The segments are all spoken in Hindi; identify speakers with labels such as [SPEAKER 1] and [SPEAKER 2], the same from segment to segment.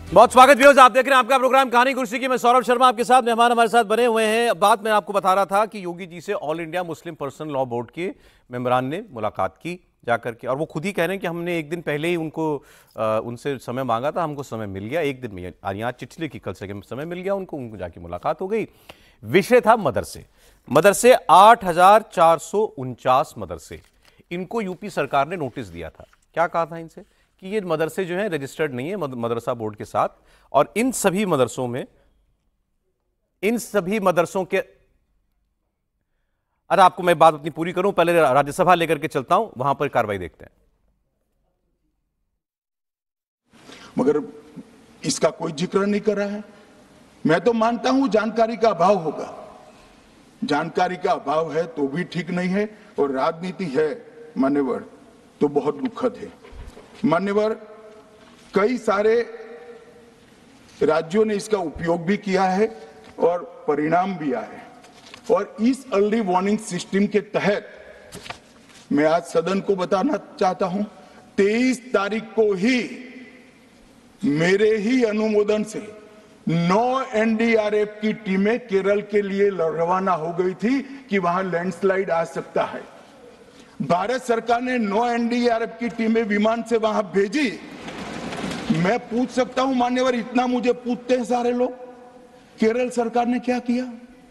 [SPEAKER 1] बहुत स्वागत व्यूअर्स, आप देख रहे हैं आपका प्रोग्राम कहानी कुर्सी की। मैं सौरभ शर्मा आपके साथ, मेहमान हमारे साथ बने हुए हैं। बात मैं आपको बता रहा था कि योगी जी से all India Muslim personal law board के मेंबरान ने मुलाकात की जाकर के, और वो खुद ही कह रहे हैं कि हमने एक दिन पहले ही उनसे समय मांगा था, हमको समय मिल गया एक दिन में। यहाँ चिट्ठी लिखी, कल से समय मिल गया उनको जाके मुलाकात हो गई। विषय था मदरसे 8,449 मदरसे। इनको यूपी सरकार ने नोटिस दिया था। क्या कहा था इनसे कि ये मदरसे जो हैं रजिस्टर्ड नहीं है मदरसा बोर्ड के साथ, और इन सभी मदरसों के अरे आपको मैं बात अपनी पूरी करूं, पहले राज्यसभा लेकर के चलता हूं, वहां पर कार्रवाई देखते हैं।
[SPEAKER 2] मगर इसका कोई जिक्र नहीं कर रहा है। मैं तो मानता हूं जानकारी का अभाव होगा, जानकारी का अभाव है तो भी ठीक नहीं है, और राजनीति है मान्यवर तो बहुत दुखद है। मान्यवर, कई सारे राज्यों ने इसका उपयोग भी किया है और परिणाम भी आए हैं, और इस अर्ली वार्निंग सिस्टम के तहत मैं आज सदन को बताना चाहता हूं, 23 तारीख को ही मेरे ही अनुमोदन से 9 एनडीआरएफ की टीमें केरल के लिए रवाना हो गई थी कि वहां लैंडस्लाइड आ सकता है। भारत सरकार ने 9 एनडीआरएफ की टीमें विमान से वहां भेजी। मैं पूछ सकता हूं मान्यवर, इतना मुझे पूछते हैं सारे लोग, केरल सरकार ने क्या किया?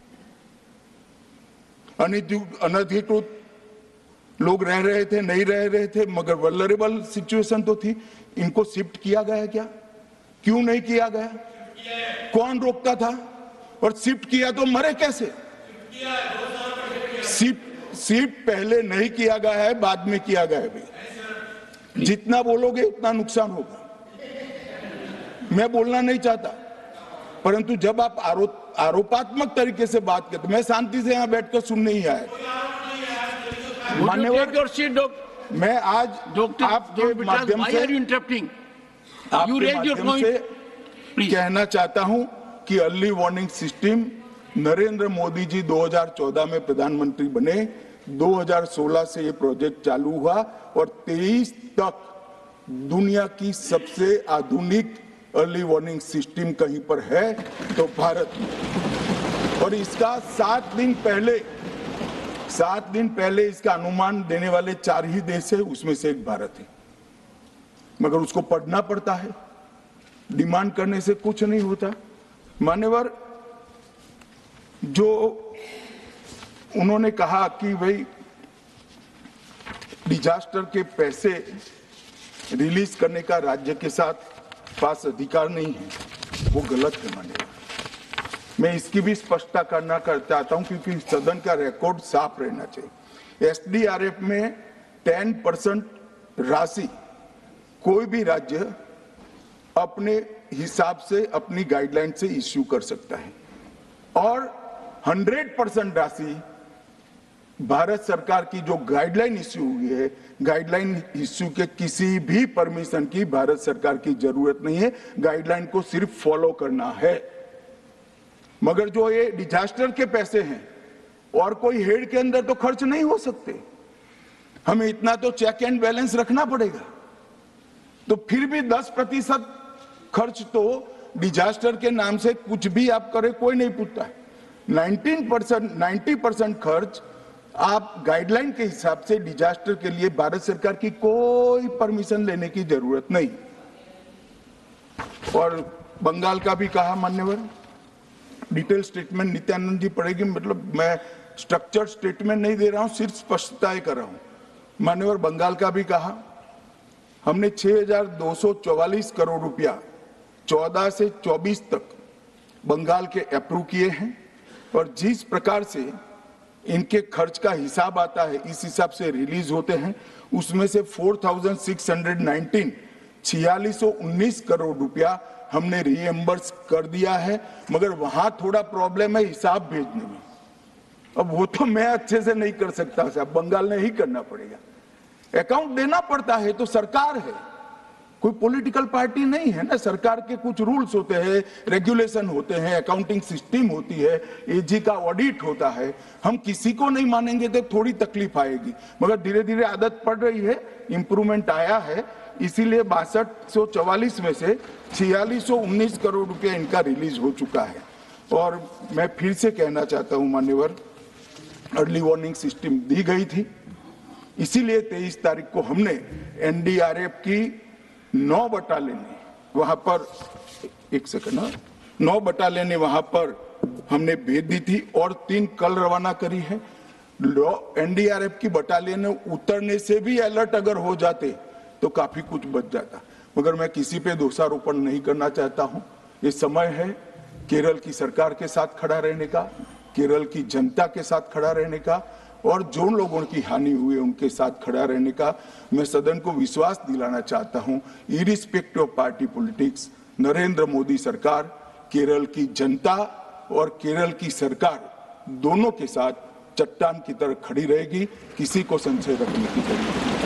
[SPEAKER 2] अनधिकृत लोग रह रहे थे, नहीं रह रहे थे, मगर वल्नरेबल सिचुएशन तो थी। इनको शिफ्ट किया गया क्या? क्यों नहीं किया गया? कौन रोकता था? और शिफ्ट किया तो मरे कैसे? शिफ्ट पहले नहीं किया गया है, बाद में किया गया है। जितना बोलोगे उतना नुकसान होगा। मैं बोलना नहीं चाहता, परंतु जब आप आरोपात्मक तरीके से बात करते, मैं शांति से यहां बैठकर सुनने ही आया। मान्यवर, मैं आज आपके माध्यम से कहना चाहता हूं कि early warning system Narendra Modi ji 2014 में प्रधानमंत्री बने, 2016 से ये प्रोजेक्ट चालू हुआ, और 23 तक दुनिया की सबसे आधुनिक अर्ली वार्निंग सिस्टम कहीं पर है तो भारत में। और इसका 7 दिन पहले इसका अनुमान देने वाले 4 ही देश है, उसमें से एक भारत है। मगर उसको पढ़ना पड़ता है, डिमांड करने से कुछ नहीं होता। मान्यवर, जो उन्होंने कहा कि भाई डिजास्टर के पैसे रिलीज करने का राज्य के साथ पास अधिकार नहीं है, वो गलत है। मान्यवर, मैं इसकी भी स्पष्टता करना चाहता हूं, क्योंकि सदन का रिकॉर्ड साफ रहना चाहिए। एसडीआरएफ में 10% राशि कोई भी राज्य अपने हिसाब से, अपनी गाइडलाइन से इश्यू कर सकता है, और 100% राशि भारत सरकार की जो गाइडलाइन इश्यू हुई है, गाइडलाइन इश्यू के किसी भी परमिशन की भारत सरकार की जरूरत नहीं है। गाइडलाइन को सिर्फ फॉलो करना है। मगर जो ये डिजास्टर के पैसे हैं, और कोई हेड के अंदर तो खर्च नहीं हो सकते, हमें इतना तो चेक एंड बैलेंस रखना पड़ेगा। तो फिर भी 10% खर्च तो डिजास्टर के नाम से कुछ भी आप करें, कोई नहीं पूछता है। 90% खर्च आप गाइडलाइन के हिसाब से डिजास्टर के लिए भारत सरकार की कोई परमिशन लेने की जरूरत नहीं। और बंगाल का भी कहा मान्यवर, डिटेल स्टेटमेंट नित्यानंद जी पढ़ेगी, मतलब मैं स्ट्रक्चर्ड स्टेटमेंट नहीं दे रहा हूं, सिर्फ स्पष्टताएं कर रहा हूं। मान्यवर, बंगाल का भी कहा, हमने 6,244 करोड़ रुपया 14 से 24 तक बंगाल के अप्रूव किए हैं, और जिस प्रकार से इनके खर्च का हिसाब आता है, इस हिसाब से रिलीज होते हैं। उसमें से 4619 करोड़ रुपया हमने रीएम्बर्स कर दिया है, मगर वहां थोड़ा प्रॉब्लम है हिसाब भेजने में। अब वो तो मैं अच्छे से नहीं कर सकता साहब, बंगाल ने ही करना पड़ेगा। अकाउंट देना पड़ता है तो सरकार है, कोई पॉलिटिकल पार्टी नहीं है ना। सरकार के कुछ रूल्स होते हैं, रेगुलेशन होते हैं, अकाउंटिंग सिस्टम होती है, एजी का ऑडिट होता है। हम किसी को नहीं मानेंगे तो थोड़ी तकलीफ आएगी, मगर धीरे धीरे आदत पड़ रही है, इंप्रूवमेंट आया है। इसीलिए 6244 में से 4619 करोड़ रुपया इनका रिलीज हो चुका है। और मैं फिर से कहना चाहता हूं मान्यवर, अर्ली वार्निंग सिस्टम दी गई थी, इसीलिए 23 तारीख को हमने एनडीआरएफ की 9 बटालियन वहां पर 9 बटालियन वहां पर हमने भेज दी थी और 3 कल रवाना करी है। एनडीआरएफ की बटालियन उतरने से भी अलर्ट अगर हो जाते तो काफी कुछ बच जाता, मगर मैं किसी पे दोषारोपण नहीं करना चाहता हूं। ये समय है केरल की सरकार के साथ खड़ा रहने का, केरल की जनता के साथ खड़ा रहने का, और जो लोगों की हानि हुई है उनके साथ खड़ा रहने का। मैं सदन को विश्वास दिलाना चाहता हूं, irrespective of party politics, Narendra Modi सरकार केरल की जनता और केरल की सरकार दोनों के साथ चट्टान की तरह खड़ी रहेगी, किसी को संशय रखने की जरूरत नहीं।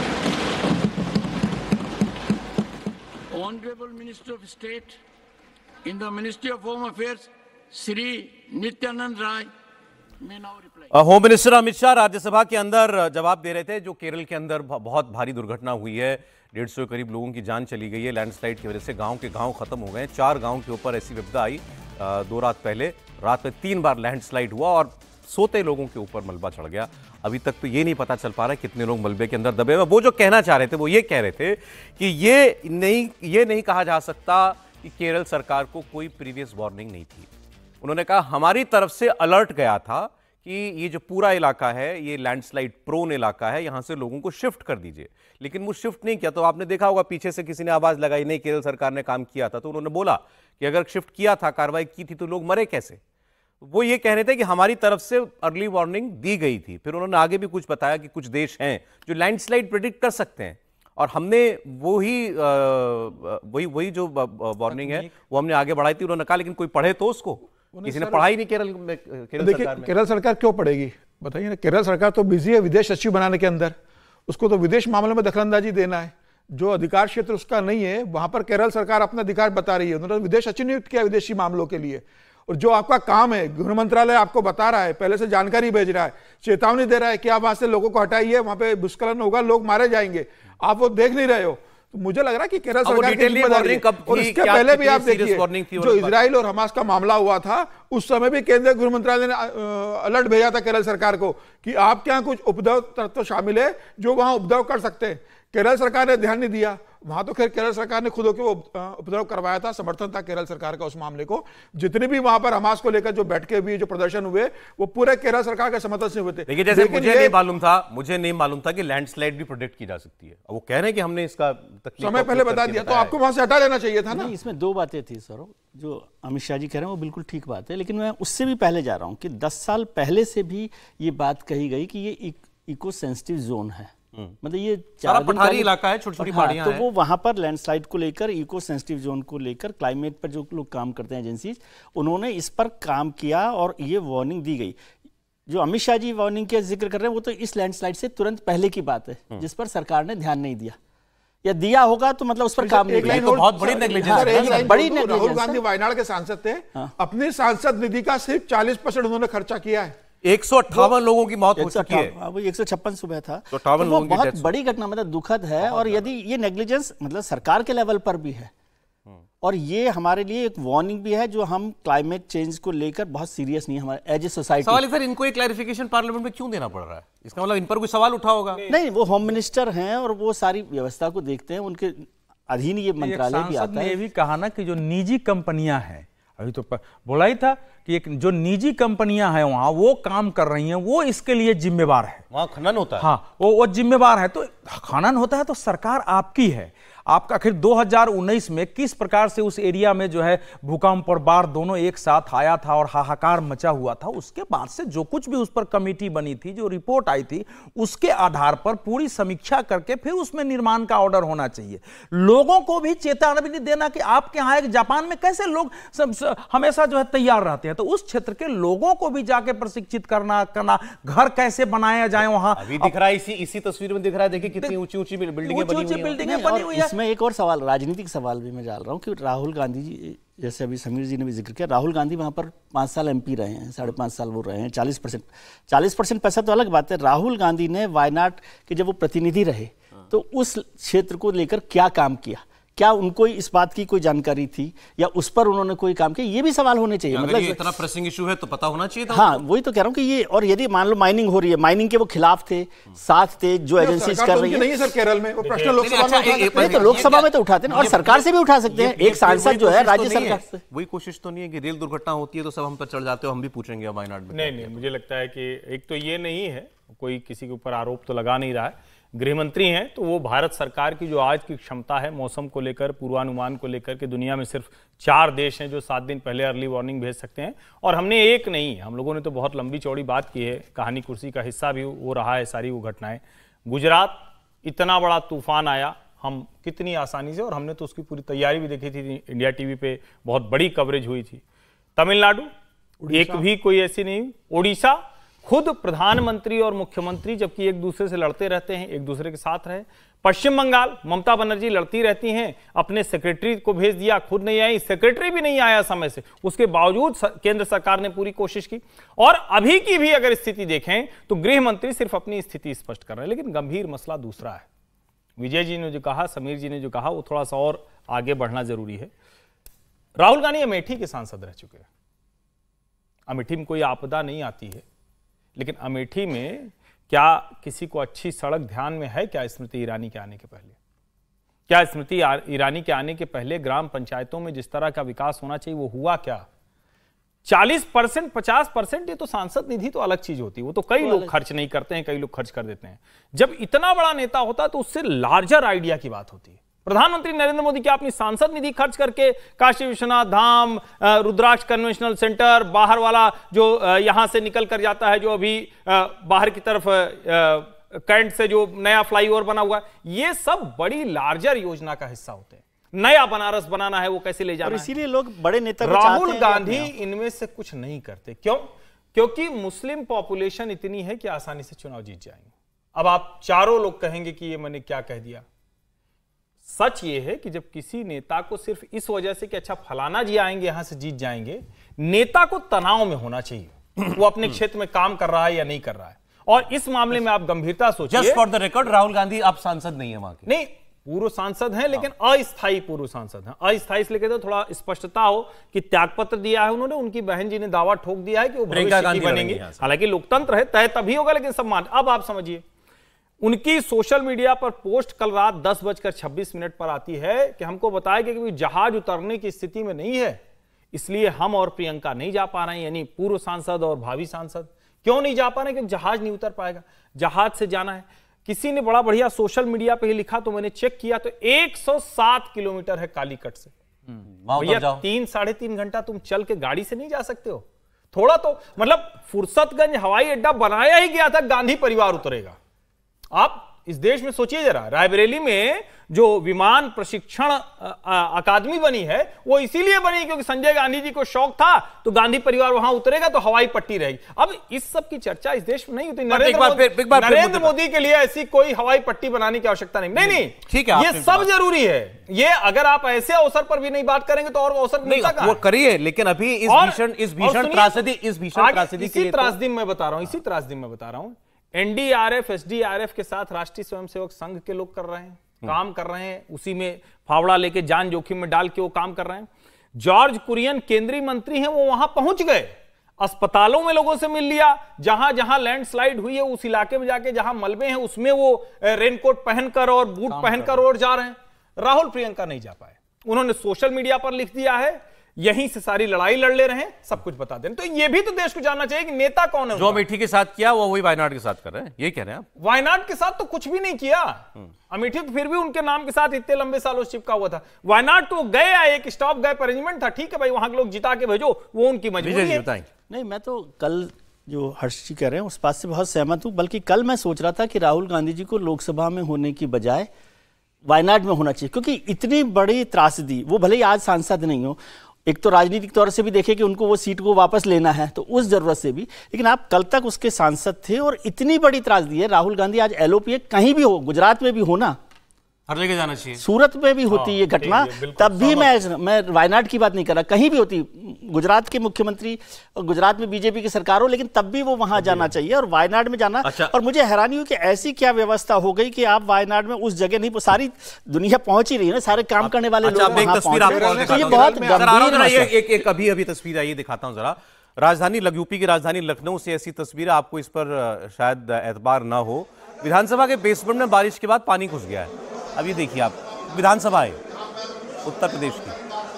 [SPEAKER 3] Honorable Minister of State in the Ministry of Home Affairs, Shri Nityanand Rai, may now reply.
[SPEAKER 1] Home minister Amit Shah Rajya Sabha के अंदर जवाब दे रहे थे। जो केरल के अंदर बहुत भारी दुर्घटना हुई है, 150 के करीब लोगों की जान चली गई है लैंडस्लाइड की वजह से। गांव के गांव खत्म हो गए। 4 गांव के ऊपर ऐसी विपदा आई 2 रात पहले। रात में 3 बार लैंडस्लाइड हुआ और सोते लोगों के ऊपर मलबा चढ़ गया। अभी तक तो ये नहीं पता चल पा रहा है कितने लोग मलबे के अंदर दबे हुए। वो जो कहना चाह रहे थे वो ये कह रहे थे कि ये नहीं कहा जा सकता कि केरल सरकार को कोई प्रीवियस वार्निंग नहीं थी। उन्होंने कहा हमारी तरफ से अलर्ट गया था कि ये जो पूरा इलाका है ये लैंडस्लाइड प्रोन इलाका है, यहां से लोगों को शिफ्ट कर दीजिए, लेकिन वो शिफ्ट नहीं किया। तो आपने देखा होगा पीछे से किसी ने आवाज लगाई, नहीं केरल सरकार ने काम किया था। तो उन्होंने बोला कि अगर शिफ्ट किया था, कार्रवाई की थी, तो लोग मरे कैसे। वो ये कह रहे थे कि हमारी तरफ से अर्ली वार्निंग दी गई थी। फिर उन्होंने आगे भी कुछ बताया कि कुछ देश हैं जो लैंडस्लाइड प्रेडिक्ट कर सकते हैं, और हमने वही जो वार्निंग है वो हमने आगे बढ़ाई थी। उन्होंने कहा लेकिन कोई पढ़े तो उसको, किसी ने पढ़ा ही नहीं केरल सरकार में।
[SPEAKER 4] केरल सरकार क्यों पढ़ेगी बताइए ना। केरल सरकार तो बिजी है विदेश सचिव बनाने के अंदर, उसको तो विदेश मामले में दखलंदाजी देना है। जो अधिकार क्षेत्र उसका नहीं है वहां पर केरल सरकार अपना अधिकार बता रही है। उन्होंने विदेश सचिव नियुक्त किया विदेशी मामलों के लिए, और जो आपका काम है गृह मंत्रालय आपको बता रहा है, पहले से जानकारी भेज रहा है, चेतावनी दे रहा है कि आप वहां से लोगों को हटाइए, वहां पे भूस्खलन होगा, लोग मारे जाएंगे, आप वो देख नहीं रहे हो। तो मुझे लग रहा है कि केरल सरकार की जिम्मेदारी है। और इसके पहले भी आप देखिए जो इजराइल और हमास का मामला हुआ था, उस समय भी केंद्रीय गृह मंत्रालय ने अलर्ट भेजा था केरल सरकार को कि आपके यहाँ कुछ उपद्रव तत्व शामिल है जो वहां उपद्रव कर सकते हैं। केरल सरकार ने ध्यान नहीं दिया। वहां तो खैर केरल सरकार ने खुद होकर उपद्रव करवाया था, समर्थन था केरल सरकार का उस मामले को। जितने भी वहां पर हमास को लेकर जो बैठकें हुई, जो प्रदर्शन हुए, वो पूरे केरल सरकार के समर्थन से हुए थे।
[SPEAKER 1] लेकिन जैसे मुझे नहीं मालूम था कि लैंडस्लाइड भी प्रेडिक्ट की जा सकती है। वो कह रहे हैं कि हमने इसका
[SPEAKER 4] समय पहले बता दिया, तो आपको वहां से हटा देना चाहिए था ना।
[SPEAKER 5] इसमें 2 बातें थी सर, जो अमित शाह जी कह रहे हैं वो बिल्कुल ठीक बात है, लेकिन मैं उससे भी पहले जा रहा हूं कि 10 साल पहले से भी ये बात कही गई कि ये इको सेंसिटिव जोन है। मतलब ये
[SPEAKER 1] पठारी इलाका है, छोटी छोटी पहाड़ियां हैं।
[SPEAKER 5] तो वो वहां पर लैंडस्लाइड को लेकर, इको सेंसिटिव जोन को लेकर, क्लाइमेट पर जो लोग काम करते हैं एजेंसीज, उन्होंने इस पर काम किया और ये वार्निंग दी गई। जो अमित शाह जी वार्निंग के जिक्र कर रहे हैं वो तो इस लैंडस्लाइड से तुरंत पहले की बात है, जिस पर सरकार ने ध्यान नहीं दिया, या दिया होगा तो मतलब उस पर काम नहीं किया।
[SPEAKER 1] तो बहुत बड़ी नेग्लिजेंस।
[SPEAKER 4] बड़ी राहुल गांधी वायनाड के सांसद थे, अपनी सांसद निधि का सिर्फ 40% उन्होंने खर्चा किया है।
[SPEAKER 1] 158 लोगों की मौत हो चुकी है।
[SPEAKER 5] वो 156 सुबह था।
[SPEAKER 1] तो 58 लोगों की
[SPEAKER 5] बहुत बड़ी घटना, मतलब दुखद है। और यदि ये नेग्लिजेंस मतलब सरकार के लेवल पर भी है, और ये हमारे लिए एक वार्निंग भी है, जो हम क्लाइमेट चेंज को लेकर बहुत सीरियस नहीं है हमारे एज ए सोसाइटी।
[SPEAKER 1] सवाल है सर, इनको एक क्लैरिफिकेशन पार्लियामेंट में क्यों देना पड़ रहा है? इसका मतलब इन पर कोई सवाल उठा होगा?
[SPEAKER 5] नहीं, वो होम मिनिस्टर हैं और वो सारी व्यवस्था को देखते हैं, उनके अधीन ये मंत्रालय भी आता है।
[SPEAKER 6] ये भी कहा ना कि जो निजी कंपनियां हैं, अभी तो बोला ही था कि एक जो निजी कंपनियां हैं वहां वो काम कर रही हैं, वो इसके लिए जिम्मेवार है।
[SPEAKER 1] वहां खनन होता है।
[SPEAKER 6] हाँ, वो जिम्मेवार है। तो खनन होता है तो सरकार आपकी है। आपका आखिर 2019 में किस प्रकार से उस एरिया में जो है भूकंप और बाढ़ दोनों एक साथ आया था और हाहाकार मचा हुआ था, उसके बाद से जो कुछ भी उस पर कमेटी बनी थी, जो रिपोर्ट आई थी, उसके आधार पर पूरी समीक्षा करके फिर उसमें निर्माण का ऑर्डर होना चाहिए। लोगों को भी चेतावनी देना कि आपके यहाँ एक जापान में कैसे लोग हमेशा जो है तैयार रहते हैं, तो उस क्षेत्र के लोगों को भी जाके प्रशिक्षित करना घर कैसे बनाया जाए वहां।
[SPEAKER 1] अभी दिख रहा है, इसी तस्वीर में दिख रहा है, देखिए कितनी ऊंची ऊंची बिल्डिंगें बनी हुई हैं।
[SPEAKER 6] बिल्डिंगें बनी हुई है।
[SPEAKER 5] इसमें एक और सवाल, राजनीतिक सवाल भी मैं डाल रहा हूँ कि राहुल गांधी जी, जैसे अभी समीर जी ने भी जिक्र किया, राहुल गांधी वहाँ पर 5 साल MP रहे हैं, 5.5 साल वो रहे हैं, 40% पैसा तो अलग बात है। राहुल गांधी ने वायनाड के जब वो प्रतिनिधि रहे तो उस क्षेत्र को लेकर क्या काम किया, क्या उनको इस बात की कोई जानकारी थी या उस पर उन्होंने कोई काम किया, ये भी सवाल होने चाहिए।
[SPEAKER 1] मतलब ये इतना प्रेसिंग इशू है तो पता होना चाहिए था।
[SPEAKER 5] हाँ, वही तो कह रहा हूँ कि ये, और यदि मान लो माइनिंग हो रही है, माइनिंग के वो खिलाफ थे, साथ थे, जो एजेंसीज कर रही है।
[SPEAKER 4] नहीं है सर, केरल में वो प्रश्न लोकसभा में
[SPEAKER 5] तो लोकसभा में तो उठाते हैं और सरकार से भी उठा सकते हैं। एक सांसद जो है राज्य सरकार से,
[SPEAKER 1] वही कोशिश तो नहीं है कि रेल दुर्घटना होती है तो सब हम पर चढ़ जाते हो, हम भी पूछेंगे वायनाड में।
[SPEAKER 7] नहीं, मुझे लगता है कि एक तो ये नहीं है, कोई किसी के ऊपर आरोप तो लगा नहीं रहा है। गृह मंत्री हैं तो वो भारत सरकार की जो आज की क्षमता है मौसम को लेकर, पूर्वानुमान को लेकर के, दुनिया में सिर्फ 4 देश हैं जो 7 दिन पहले अर्ली वार्निंग भेज सकते हैं, और हमने एक नहीं, हम लोगों ने तो बहुत लंबी चौड़ी बात की है, कहानी कुर्सी का हिस्सा भी वो रहा है सारी वो घटनाएं। गुजरात इतना बड़ा तूफान आया, हम कितनी आसानी से, और हमने तो उसकी पूरी तैयारी भी देखी थी, इंडिया टीवी पे बहुत बड़ी कवरेज हुई थी। तमिलनाडु एक भी कोई ऐसी नहीं। उड़ीसा खुद प्रधानमंत्री और मुख्यमंत्री जबकि एक दूसरे से लड़ते रहते हैं, एक दूसरे के साथ रहे। पश्चिम बंगाल ममता बनर्जी लड़ती रहती हैं, अपने सेक्रेटरी को भेज दिया, खुद नहीं आई, सेक्रेटरी भी नहीं आया समय से, उसके बावजूद केंद्र सरकार ने पूरी कोशिश की। और अभी की भी अगर स्थिति देखें तो गृह मंत्री सिर्फ अपनी स्थिति स्पष्ट कर रहे हैं, लेकिन गंभीर मसला दूसरा है। विजय जी ने जो कहा, समीर जी ने जो कहा, वो थोड़ा सा और आगे बढ़ना जरूरी है। राहुल गांधी अमेठी के सांसद रह चुके हैं। अमेठी में कोई आपदा नहीं आती है, लेकिन अमेठी में क्या किसी को अच्छी सड़क ध्यान में है क्या? स्मृति ईरानी के आने के पहले, क्या स्मृति ईरानी के आने के पहले ग्राम पंचायतों में जिस तरह का विकास होना चाहिए वो हुआ क्या? 40%, 50%, ये तो सांसद निधि तो अलग चीज होती है, वो तो कई लोग खर्च नहीं करते हैं, कई लोग खर्च कर देते हैं। जब इतना बड़ा नेता होता है तो उससे लार्जर आइडिया की बात होती है। प्रधानमंत्री नरेंद्र मोदी क्या अपनी सांसद निधि खर्च करके काशी विश्वनाथ धाम, रुद्राक्ष कन्वेंशनल सेंटर, बाहर वाला जो यहां से निकल कर जाता है, जो अभी बाहर की तरफ कैंट से जो नया फ्लाईओवर बना हुआ है, ये सब बड़ी लार्जर योजना का हिस्सा होते हैं। नया बनारस बनाना है, वो कैसे ले जाना है,
[SPEAKER 5] इसीलिए लोग बड़े नेता
[SPEAKER 7] राहुल गांधी इनमें से कुछ नहीं करते। क्यों? क्योंकि मुस्लिम पॉपुलेशन इतनी है कि आसानी से चुनाव जीत जाएंगे। अब आप चारों लोग कहेंगे कि ये मैंने क्या कह दिया। सच ये है कि जब किसी नेता को सिर्फ इस वजह से कि अच्छा फलाना जी आएंगे यहां से जीत जाएंगे, नेता को तनाव में होना चाहिए वो अपने क्षेत्र में काम कर रहा है या नहीं कर रहा है। और इस मामले में आप गंभीरता सोचिए।
[SPEAKER 1] Just for the record, Rahul Gandhi आप सांसद नहीं है वहां के।
[SPEAKER 7] नहीं, पूर्व सांसद हैं, लेकिन अस्थायी पूर्व सांसद हैं। अस्थायी इसलिए कहते हैं थोड़ा स्पष्टता हो कि त्यागपत्र दिया है उन्होंने, उनकी बहन जी ने दावा ठोक दिया है कि वो भविष्य की बनेंगे। हालांकि लोकतंत्र है, तय तभी होगा, लेकिन सम्मान। अब आप समझिए, उनकी सोशल मीडिया पर पोस्ट कल रात 10:26 पर आती है कि हमको बताया कि जहाज उतरने की स्थिति में नहीं है, इसलिए हम और प्रियंका नहीं जा पा रहे हैं, यानी पूर्व सांसद और भावी सांसद। क्यों नहीं जा पा रहे? क्योंकि जहाज नहीं उतर पाएगा, जहाज से जाना है। किसी ने बड़ा बढ़िया सोशल मीडिया पे ही लिखा, तो मैंने चेक किया तो 107 किलोमीटर है कालीकट से। भैया 3-3.5 घंटा तुम चल के गाड़ी से नहीं जा सकते हो? थोड़ा तो मतलब फुर्सतगंज हवाई अड्डा बनाया ही गया था, गांधी परिवार उतरेगा। आप इस देश में सोचिए जरा, रायबरेली में जो विमान प्रशिक्षण अकादमी बनी है वो इसीलिए बनी क्योंकि संजय गांधी जी को शौक था, तो गांधी परिवार वहां उतरेगा तो हवाई पट्टी रहेगी। अब इस सब की चर्चा इस देश में नहीं होती। नरेंद्र मोदी के लिए ऐसी कोई हवाई पट्टी बनाने की आवश्यकता नहीं। ठीक है, ये सब जरूरी है। ये अगर आप ऐसे अवसर पर भी नहीं बात करेंगे तो और अवसर
[SPEAKER 1] नहीं वो करिए, लेकिन अभी इस भीषण त्रासदी
[SPEAKER 7] इसी त्रासदी में बता रहा हूं एनडीआरएफ, एसडीआरएफ के साथ राष्ट्रीय स्वयंसेवक संघ के लोग कर रहे हैं, काम कर रहे हैं, उसी में फावड़ा लेके जान जोखिम में डाल के वो काम कर रहे हैं। जॉर्ज कुरियन केंद्रीय मंत्री हैं, वो वहां पहुंच गए, अस्पतालों में लोगों से मिल लिया, जहां जहां लैंडस्लाइड हुई है उस इलाके में जाके, जहां मलबे हैं उसमें वो रेनकोट पहनकर और बूट पहनकर और जा रहे हैं। राहुल प्रियंका नहीं जा पाए, उन्होंने सोशल मीडिया पर लिख दिया है, यहीं से सारी लड़ाई लड़ ले रहे हैं, सब कुछ बता दें। तो ये भी तो देश को जानना चाहिए कि नेता कौन है।
[SPEAKER 1] जो अमेठी के साथ किया वो वही वायनाड के साथ कर रहे हैं, ये कह रहे हैं आप?
[SPEAKER 7] वायनाड के साथ तो कुछ भी नहीं किया, अमेठी तो फिर भी उनके नाम के साथ इतने लंबे सालों से चिपका हुआ था। वायनाड तो गए, एक स्टॉप गए अरेंजमेंट था, ठीक है भाई, वहां के लोग जिता के भेजो, वो उनकी मजबूरी है।
[SPEAKER 5] नहीं, मैं तो कल जो हर्ष जी कह रहे हैं उस बात से बहुत सहमत हूं, बल्कि कल मैं सोच रहा था कि राहुल गांधी जी को लोकसभा में होने की बजाय वायनाड में होना चाहिए, क्योंकि इतनी बड़ी त्रासदी, वो भले ही आज सांसद नहीं हो, एक तो राजनीतिक तौर से भी देखें कि उनको वो सीट को वापस लेना है, तो उस जरूरत से भी, लेकिन आप कल तक उसके सांसद थे और इतनी बड़ी त्रासदी है। राहुल गांधी आज एलओपी कहीं भी हो, गुजरात में भी हो ना,
[SPEAKER 1] हर जगह जाना चाहिए।
[SPEAKER 5] सूरत में भी होती ये घटना, तब भी मैं वायनाड की बात नहीं कर रहा, कहीं भी होती, गुजरात के मुख्यमंत्री, गुजरात में बीजेपी की सरकार हो, लेकिन तब भी वो वहां जाना चाहिए और वायनाड में जाना।
[SPEAKER 1] अच्छा।
[SPEAKER 5] और मुझे हैरानी हुई कि ऐसी क्या व्यवस्था हो गई कि आप वायनाड में उस जगह नहीं, सारी दुनिया पहुंच ही रही है ना, सारे काम करने वाले लोग वहां पहुंच रहे हैं। तो ये बहुत गंभीर,
[SPEAKER 1] एक अभी तस्वीर आई दिखाता हूं जरा। राजधानी यूपी की राजधानी लखनऊ से ऐसी तस्वीर, आपको इस पर शायद एतबार ना हो। विधानसभा के बेसमेंट में बारिश के बाद पानी घुस गया है। अब ये देखिए आप, विधानसभा है उत्तर प्रदेश की।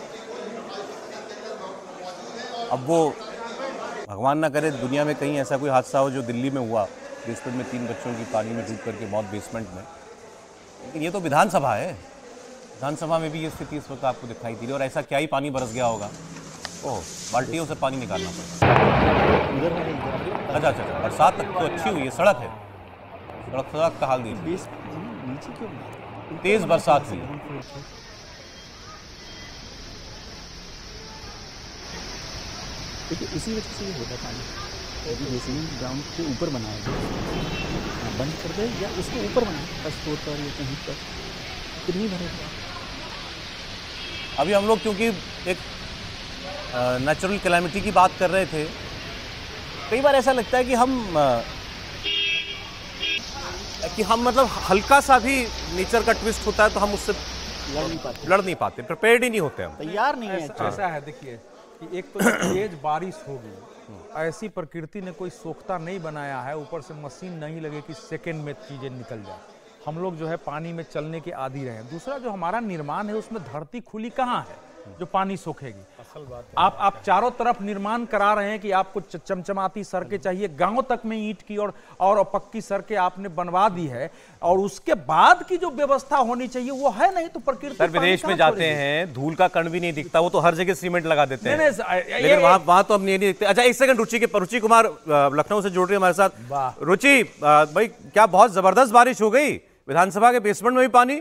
[SPEAKER 1] अब वो भगवान ना करे दुनिया में कहीं ऐसा कोई हादसा हो जो दिल्ली में हुआ, बेसमेंट में 3 बच्चों की पानी में डूब करके मौत बेसमेंट में। लेकिन ये तो विधानसभा है, विधानसभा में भी ये स्थिति इस वक्त आपको दिखाई दे रही है। और ऐसा क्या ही पानी बरस गया होगा, ओह बाल्टियों से पानी निकालना पड़ता। अच्छा, बरसात तक तो अच्छी हुई है, सड़क है, सड़क का हाल देखिए, तेज बरसात हुई।
[SPEAKER 5] देखिए इसी वजह से ये होता पानी, बेसमेंट ग्राउंड के ऊपर बनाया जाए, बंद कर दे या उसके ऊपर बनाए, फर्स्ट फ्लोर पर या कहीं पर, कितनी भरेगा।
[SPEAKER 1] अभी हम लोग क्योंकि एक नेचुरल कैलामिटी की बात कर रहे थे, कई बार ऐसा लगता है कि हम मतलब हल्का सा भी नेचर का ट्विस्ट होता है तो हम उससे लड़ नहीं पाते, प्रिपेयर्ड ही नहीं होते, हम
[SPEAKER 5] तैयार नहीं है।
[SPEAKER 6] ऐसा है देखिए कि एक तो तेज बारिश होगी, ऐसी प्रकृति ने कोई सोख्ता नहीं बनाया है, ऊपर से मशीन नहीं लगे कि सेकंड में चीजें निकल जाए। हम लोग जो है पानी में चलने के आदी रहे। दूसरा जो हमारा निर्माण है उसमें धरती खुली कहाँ है जो पानी सोखेगी। असल बात है, आप चारों तरफ निर्माण करा रहे हैं कि आपको चमचमाती सड़कें चाहिए, गांव तक में ईंट की और पक्की सड़कें आपने बनवा दी है, और उसके बाद की जो व्यवस्था होनी चाहिए वो है नहीं। तो प्रकृति
[SPEAKER 1] सर विदेश में जाते हैं, धूल का कण भी नहीं दिखता, वो तो हर जगह सीमेंट लगा देते हैं, लेकिन वहां तो हम नहीं दिखते। अच्छा एक सेकंड, रुचि कुमार लखनऊ से जुड़ रही है हमारे साथ। रुचि भाई, क्या बहुत जबरदस्त बारिश हो गई, विधानसभा के बेसमेंट में भी पानी?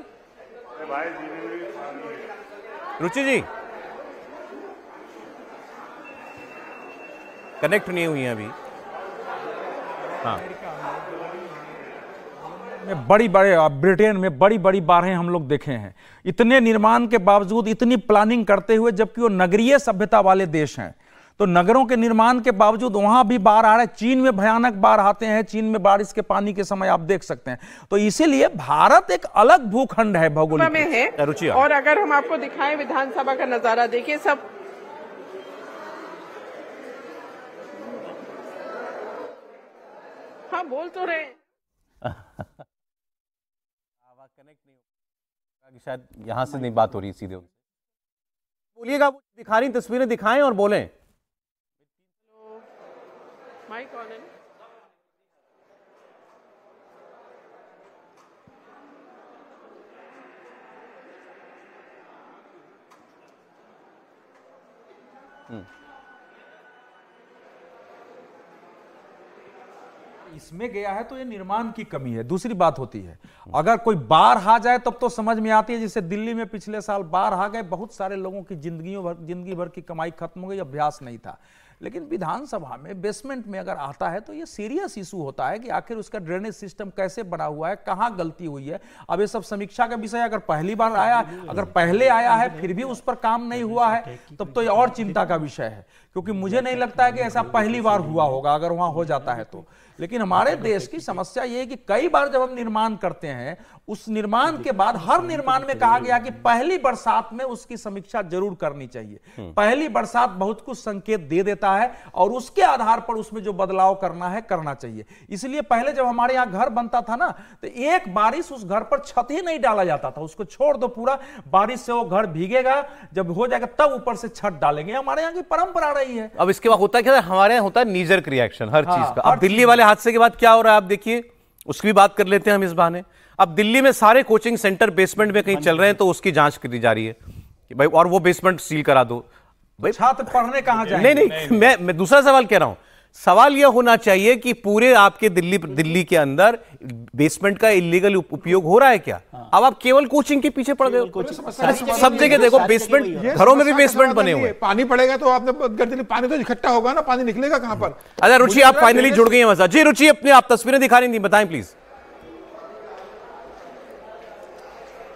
[SPEAKER 1] रुचि जी कनेक्ट नहीं हुई है अभी। हाँ,
[SPEAKER 6] ब्रिटेन में बड़ी बड़ी बाढ़ें हम लोग देखे हैं, इतने निर्माण के बावजूद, इतनी प्लानिंग करते हुए, जबकि वो नगरीय सभ्यता वाले देश हैं। तो नगरों के निर्माण के बावजूद वहां भी बाढ़ आ रहा है। चीन में भयानक बाढ़ आते हैं, चीन में बारिश के पानी के समय आप देख सकते हैं। तो इसीलिए भारत एक अलग भूखंड है भौगोलिक
[SPEAKER 8] में है। और अगर हम आपको दिखाएं विधानसभा का नजारा, देखिए सब हाँ बोल तो रहे
[SPEAKER 1] आवाज कनेक्ट नहीं हो, शायद यहां से नहीं बात हो रही सीधे। बोलिएगा, दिखा रही तस्वीरें दिखाएं और बोलें।
[SPEAKER 8] माइक ऑन है।
[SPEAKER 6] इसमें गया है तो ये निर्माण की कमी है। दूसरी बात होती है, अगर कोई बाढ़ आ जाए तब तो समझ में आती है। जैसे दिल्ली में पिछले साल बाढ़ आ गए, बहुत सारे लोगों की जिंदगी भर की कमाई खत्म हो गई, अभ्यास नहीं था। लेकिन विधानसभा में बेसमेंट में अगर आता है तो ये सीरियस इशू होता है कि आखिर उसका ड्रेनेज सिस्टम कैसे बना हुआ है, कहां गलती हुई है। अब ये सब समीक्षा का विषय, अगर पहली बार आया, अगर पहले आया है फिर भी उस पर काम नहीं हुआ है, तब तो ये और चिंता का विषय है, क्योंकि मुझे नहीं लगता है कि ऐसा पहली बार हुआ होगा, अगर वहां हो जाता है तो। लेकिन हमारे देश की समस्या यह है कि कई बार जब हम निर्माण करते हैं, उस निर्माण के बाद हर निर्माण में कहा गया कि पहली बरसात में उसकी समीक्षा जरूर करनी चाहिए। पहली बरसात बहुत कुछ संकेत दे देता है और उसके आधार पर उसमें जो बदलाव करना है करना चाहिए। इसलिए पहले जब हमारे यहां घर बनता था ना, तो एक बारिश उस घर पर छत ही नहीं डाला जाता था, उसको छोड़ दो, पूरा बारिश से वो घर भीगेगा, जब हो जाएगा तब ऊपर से छत डालेंगे। हमारे यहाँ की परंपरा रही है।
[SPEAKER 1] अब इसके बाद होता है क्या, हमारे यहाँ होता है नीजर्क रिएक्शन हर चीज का। अब दिल्ली वाले हादसे के बाद क्या हो रहा है आप देखिए, उसकी भी बात कर लेते हैं हम इस बहाने। अब दिल्ली में सारे कोचिंग सेंटर बेसमेंट में कहीं चल रहे हैं तो उसकी जांच करी जा रही है कि भाई, और वो बेसमेंट सील करा दो भाई।
[SPEAKER 6] छात्र पढ़ने कहां जाएंगे?
[SPEAKER 1] नहीं, मैं दूसरा सवाल कह रहा हूं। सवाल यह होना चाहिए कि पूरे आपके दिल्ली के अंदर बेसमेंट का इलीगल उपयोग हो रहा है क्या? अब आप केवल कोचिंग के पीछे पड़ गए। सब जगह देखो बेसमेंट, घरों में भी बेसमेंट बने हुए।
[SPEAKER 4] पानी पड़ेगा तो आपने पानी तो इकट्ठा होगा ना, पानी निकलेगा कहां पर?
[SPEAKER 1] अच्छा रुचि, आप फाइनली जुड़ गई हैं मजा जी। रुचि, अपने आप तस्वीरें दिखा रही थी, बताएं प्लीज।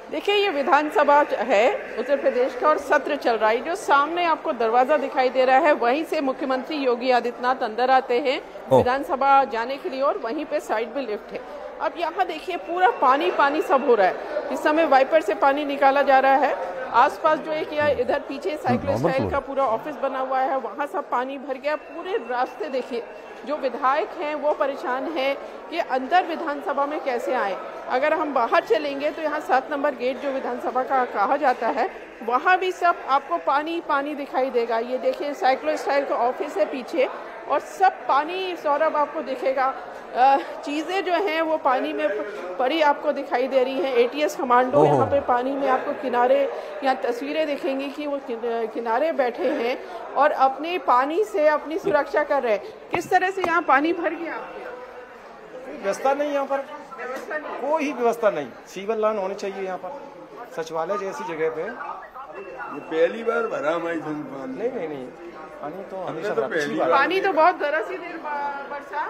[SPEAKER 8] देखिए, ये विधानसभा है उत्तर प्रदेश का और सत्र चल रहा है। जो सामने आपको दरवाजा दिखाई दे रहा है, वहीं से मुख्यमंत्री योगी आदित्यनाथ अंदर आते हैं विधानसभा जाने के लिए, और वहीं पे साइड में लिफ्ट है। अब यहाँ देखिए, पूरा पानी पानी सब हो रहा है। इस समय वाइपर से पानी निकाला जा रहा है। आसपास जो एक या इधर पीछे साइकिल स्टाइल का पूरा ऑफिस बना हुआ है, वहाँ सब पानी भर गया। पूरे रास्ते देखिए, जो विधायक हैं वो परेशान हैं कि अंदर विधानसभा में कैसे आए। अगर हम बाहर चलेंगे तो यहाँ 7 नंबर गेट जो विधानसभा का कहा जाता है, वहाँ भी सब आपको पानी पानी दिखाई देगा। ये देखिए, साइकिल स्टाइल का ऑफिस है पीछे, और सब पानी सौरभ आपको दिखेगा। चीज़ें जो हैं वो पानी में पड़ी आपको दिखाई दे रही हैं। एटीएस कमांडो यहाँ पे पानी में आपको किनारे, यहाँ तस्वीरें दिखेंगी कि वो किनारे बैठे हैं और अपने पानी से अपनी सुरक्षा कर रहे हैं। किस तरह से यहाँ पानी भर गया?
[SPEAKER 9] कोई व्यवस्था नहीं, यहाँ पर कोई व्यवस्था नहीं। सीवर लाइन होनी चाहिए यहाँ पर, सचिवालय जैसी जगह पे।
[SPEAKER 2] पहली बार भरा
[SPEAKER 9] नहीं, पानी तो हमेशा
[SPEAKER 8] पानी तो बहुत जरा सी देर बरसा।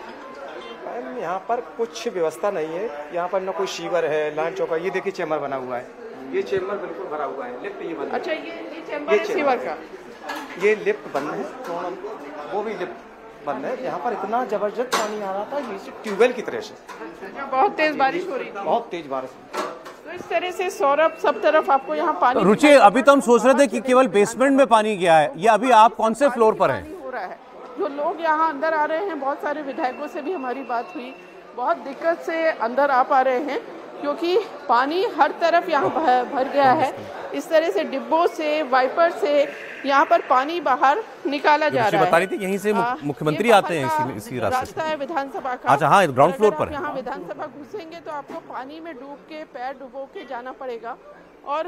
[SPEAKER 9] यहाँ पर कुछ व्यवस्था नहीं है। यहाँ पर न कोई सीवर है, लाइन चौका। ये देखिए चैम्बर बना हुआ है, ये चैम्बर बिल्कुल भरा हुआ है। लिफ्ट ये बंद है।
[SPEAKER 8] अच्छा, ये चैम्बर है सीवर का।
[SPEAKER 9] ये लिफ्ट बंद है, वो भी लिफ्ट बंद है। यहाँ पर इतना जबरदस्त पानी आ रहा था, ये ट्यूबवेल की तरह से।
[SPEAKER 8] बहुत तेज बारिश हो रही थी,
[SPEAKER 9] बहुत तेज बारिश।
[SPEAKER 8] तो इस तरह से सौरभ सब तरफ आपको यहाँ पानी।
[SPEAKER 1] रुचि, अभी तो हम सोच रहे थे कि केवल बेसमेंट में पानी गया है, ये अभी आप कौन से फ्लोर पर हैं?
[SPEAKER 8] हो रहा है, जो लोग यहाँ अंदर आ रहे हैं, बहुत सारे विधायकों से भी हमारी बात हुई, बहुत दिक्कत से अंदर आ पा रहे हैं क्योंकि पानी हर तरफ यहाँ भर गया है। इस तरह से डिब्बों से, वाइपर से यहाँ पर पानी बाहर निकाला जा रहा है।
[SPEAKER 1] बता रही थी यहीं से मुख्यमंत्री आते हैं इसी रास्ते
[SPEAKER 8] है विधानसभा का।
[SPEAKER 1] अच्छा, हाँ, ग्राउंड फ्लोर पर
[SPEAKER 8] यहाँ विधानसभा घुसेंगे तो आपको पानी में डूब के, पैर डुबो के जाना पड़ेगा। और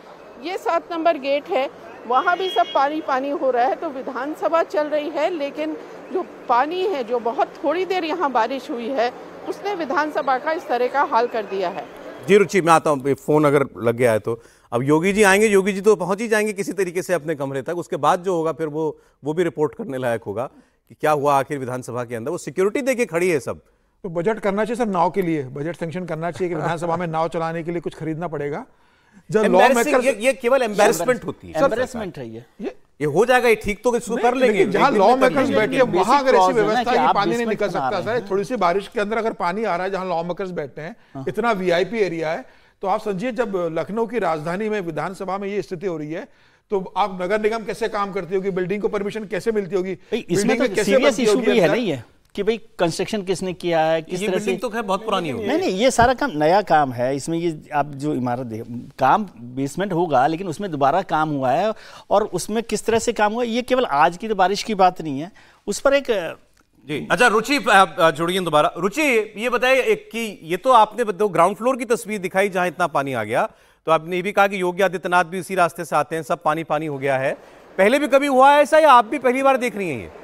[SPEAKER 8] ये 7 नंबर गेट है, वहाँ भी सब पानी पानी हो रहा है। तो विधानसभा चल रही है, लेकिन जो पानी है, जो बहुत थोड़ी देर यहाँ बारिश हुई है, उसने विधानसभा का इस तरह का हाल कर दिया है।
[SPEAKER 1] जी रुचि, मैं आता हूँ, फोन अगर लग गया है तो। अब योगी जी आएंगे, योगी जी तो पहुंच ही जाएंगे किसी तरीके से अपने कमरे तक। उसके बाद जो होगा फिर वो भी रिपोर्ट करने लायक होगा कि क्या हुआ आखिर विधानसभा के अंदर। वो सिक्योरिटी देके खड़ी है सब।
[SPEAKER 4] तो बजट करना चाहिए सर, नाव के लिए बजट सैंक्शन करना चाहिए कि विधानसभा में नाव चलाने के लिए कुछ खरीदना पड़ेगा।
[SPEAKER 1] जब लॉ मेकर्स, ये केवल एम्बैरेसमेंट होती है,
[SPEAKER 5] एम्बैरेसमेंट है ये
[SPEAKER 1] हो जाएगा, ये ठीक तो इसको कर लेंगे।
[SPEAKER 4] जहां लॉ मेकर्स बैठे हैं वहां अगर ऐसी व्यवस्था है कि पानी नहीं निकल सकता सर, थोड़ी सी बारिश के अंदर अगर पानी आ रहा है जहां लॉ मेकर्स बैठे हैं, इतना वीआईपी एरिया है, तो आप समझिए जब लखनऊ की राजधानी में विधानसभा में ये स्थिति हो रही है तो आप नगर निगम कैसे काम करती होगी, बिल्डिंग को परमिशन कैसे मिलती होगी,
[SPEAKER 5] इसमें तो सीरियस इशू भी है नहीं है कि भाई कंस्ट्रक्शन किसने किया है, किस तरह से।
[SPEAKER 1] तो खैर बहुत पुरानी होगी।
[SPEAKER 5] नहीं, ये सारा काम नया काम है। इसमें ये आप जो इमारत देख, काम बेसमेंट होगा लेकिन उसमें दोबारा काम हुआ है, और उसमें किस तरह से काम हुआ, ये केवल आज की तो बारिश की बात नहीं है, उस पर एक।
[SPEAKER 1] जी अच्छा, रुचि जुड़िए दोबारा। रुचि, ये बताइए कि ये तो आपने ग्राउंड फ्लोर की तस्वीर दिखाई जहां इतना पानी आ गया, तो आपने ये भी कहा कि योगी आदित्यनाथ भी इसी रास्ते से आते हैं, सब पानी पानी हो गया है। पहले भी कभी हुआ है ऐसा, या आप भी पहली बार देख रही हैं ये?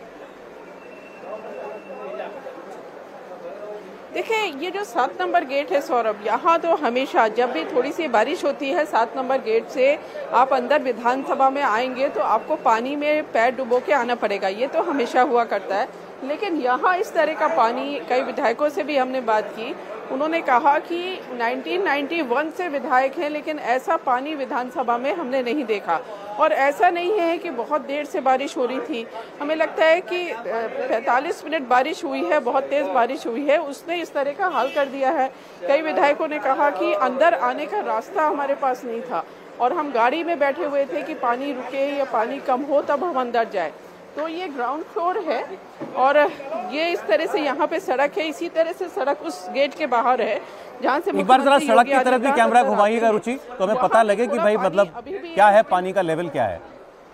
[SPEAKER 8] देखिए, ये जो 7 नंबर गेट है सौरभ, यहाँ तो हमेशा जब भी थोड़ी सी बारिश होती है, 7 नंबर गेट से आप अंदर विधानसभा में आएंगे तो आपको पानी में पैर डुबो के आना पड़ेगा। ये तो हमेशा हुआ करता है, लेकिन यहाँ इस तरह का पानी, कई विधायकों से भी हमने बात की, उन्होंने कहा कि 1991 से विधायक हैं, लेकिन ऐसा पानी विधानसभा में हमने नहीं देखा। और ऐसा नहीं है कि बहुत देर से बारिश हो रही थी, हमें लगता है कि 45 मिनट बारिश हुई है, बहुत तेज़ बारिश हुई है, उसने इस तरह का हाल कर दिया है। कई विधायकों ने कहा कि अंदर आने का रास्ता हमारे पास नहीं था, और हम गाड़ी में बैठे हुए थे कि पानी रुके या पानी कम हो तब हम अंदर जाए। तो ये ग्राउंड फ्लोर है, और ये इस तरह से यहाँ पे सड़क है, इसी तरह से सड़क उस गेट के बाहर है जहाँ से।
[SPEAKER 1] एक बार जरा सड़क की तरफ भी कैमरा घुमाइएगा रुचि, तो हमें पता लगे कि भाई मतलब क्या है, पानी का लेवल क्या है।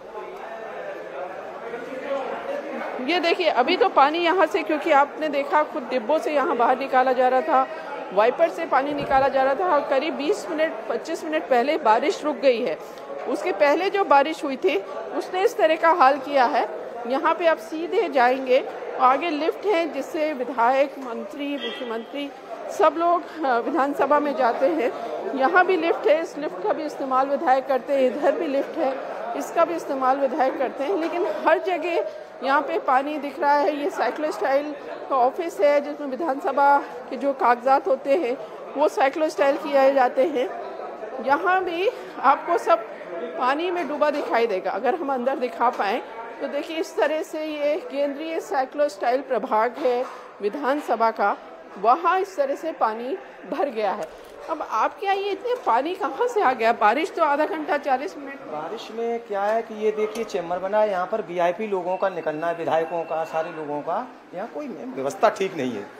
[SPEAKER 8] ये देखिए, अभी तो पानी यहाँ से, क्योंकि आपने देखा खुद डिब्बों से यहाँ बाहर निकाला जा रहा था, वाइपर से पानी निकाला जा रहा था, और करीब 20 मिनट 25 मिनट पहले बारिश रुक गई है। उसके पहले जो बारिश हुई थी उसने इस तरह का हाल किया है। यहाँ पे आप सीधे जाएंगे, आगे लिफ्ट है जिससे विधायक, मंत्री, मुख्यमंत्री सब लोग विधानसभा में जाते हैं। यहाँ भी लिफ्ट है, इस लिफ्ट का भी इस्तेमाल विधायक करते हैं, इधर भी लिफ्ट है, इसका भी इस्तेमाल विधायक करते हैं। लेकिन हर जगह यहाँ पे पानी दिख रहा है। ये साइकिल स्टाइल का ऑफिस है जिसमें विधानसभा के जो कागजात होते हैं वो साइकिल स्टाइल किए जाते हैं। यहाँ भी आपको सब पानी में डूबा दिखाई देगा। अगर हम अंदर दिखा पाएँ तो देखिए इस तरह से ये केंद्रीय साइक्लोस्टाइल प्रभाग है विधानसभा का, वहाँ इस तरह से पानी भर गया है। अब आपके यहाँ ये इतने पानी कहाँ से आ गया? बारिश तो आधा घंटा 40 मिनट।
[SPEAKER 9] बारिश में क्या है कि ये देखिए चैम्बर बना है, यहाँ पर वीआईपी लोगों का निकलना है, विधायकों का, सारे लोगों का। यहाँ कोई व्यवस्था ठीक नहीं है।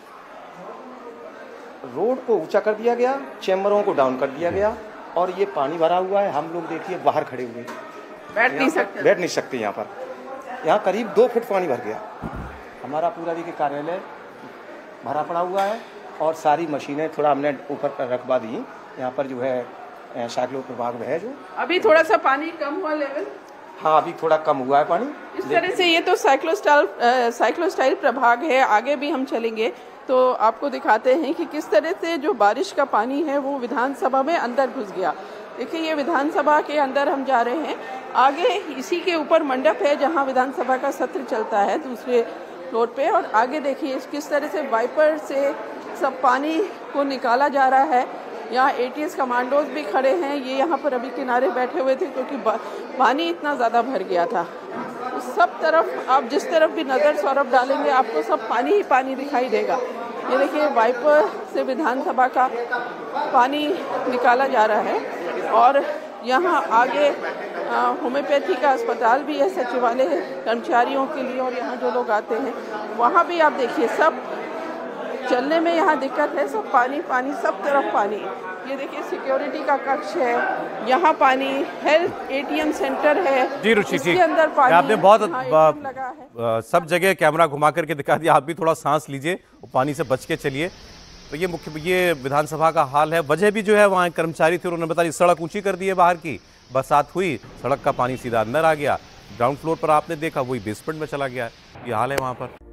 [SPEAKER 9] रोड को ऊंचा कर दिया गया, चैम्बरों को डाउन कर दिया गया और ये पानी भरा हुआ है। हम लोग देखिए बाहर खड़े हुए
[SPEAKER 8] बैठ नहीं सकते
[SPEAKER 9] यहाँ पर। यहाँ करीब 2 फुट पानी भर गया। हमारा पूरा देखिए कार्यालय भरा पड़ा हुआ है और सारी मशीनें थोड़ा हमने ऊपर रखवा दी। यहाँ पर जो है साइक्लो प्रभाग में है जो
[SPEAKER 8] अभी थोड़ा सा पानी कम हुआ लेवल।
[SPEAKER 9] हाँ, अभी थोड़ा कम हुआ है पानी।
[SPEAKER 8] इस तरह से ये तो साइक्लोस्टाइल प्रभाग है। आगे भी हम चलेंगे तो आपको दिखाते हैं कि किस तरह से जो बारिश का पानी है वो विधानसभा में अंदर घुस गया। देखिए ये विधानसभा के अंदर हम जा रहे हैं। आगे इसी के ऊपर मंडप है जहां विधानसभा का सत्र चलता है दूसरे फ्लोर पे। और आगे देखिए किस तरह से वाइपर से सब पानी को निकाला जा रहा है। यहाँ एटीएस कमांडोज भी खड़े हैं। ये यहाँ पर अभी किनारे बैठे हुए थे क्योंकि पानी इतना ज़्यादा भर गया था। सब तरफ आप जिस तरफ भी नज़र सौरभ डालेंगे आपको सब पानी ही पानी दिखाई देगा। ये देखिए वाइपर से विधानसभा का पानी निकाला जा रहा है। और यहाँ आगे होम्योपैथी का अस्पताल भी है सचिवालय कर्मचारियों के लिए। और यहाँ जो लोग आते हैं वहाँ भी आप देखिए सब चलने में यहाँ दिक्कत है। सब पानी पानी, सब तरफ पानी। ये देखिए सिक्योरिटी का कक्ष है, यहाँ पानी, हेल्थ एटीएम सेंटर है
[SPEAKER 1] जी रुचि,
[SPEAKER 8] इसके अंदर पानी।
[SPEAKER 1] आपने बहुत
[SPEAKER 8] लगा है।
[SPEAKER 1] सब जगह कैमरा घुमा करके दिखा दिया। आप भी थोड़ा सांस लीजिए, पानी से बच के चलिए। तो ये विधानसभा का हाल है। वजह भी जो है वहाँ कर्मचारी थे, उन्होंने बताया सड़क ऊंची कर दी है बाहर की, बरसात हुई, सड़क का पानी सीधा अंदर आ गया। ग्राउंड फ्लोर पर आपने देखा वही बेसमेंट में चला गया है। ये हाल है वहाँ पर।